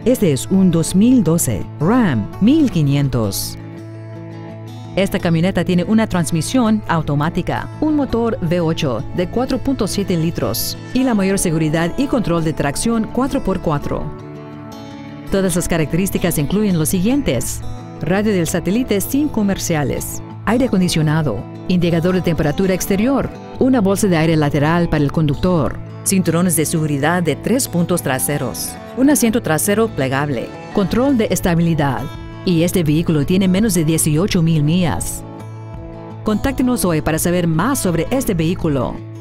Este es un 2012 Ram 1500. Esta camioneta tiene una transmisión automática, un motor V8 de 4.7 litros y la mayor seguridad y control de tracción 4x4. Todas las características incluyen los siguientes: radio del satélite sin comerciales, aire acondicionado, indicador de temperatura exterior, una bolsa de aire lateral para el conductor, cinturones de seguridad de 3 puntos traseros, un asiento trasero plegable, control de estabilidad. Y este vehículo tiene menos de 18,000 millas. Contáctenos hoy para saber más sobre este vehículo.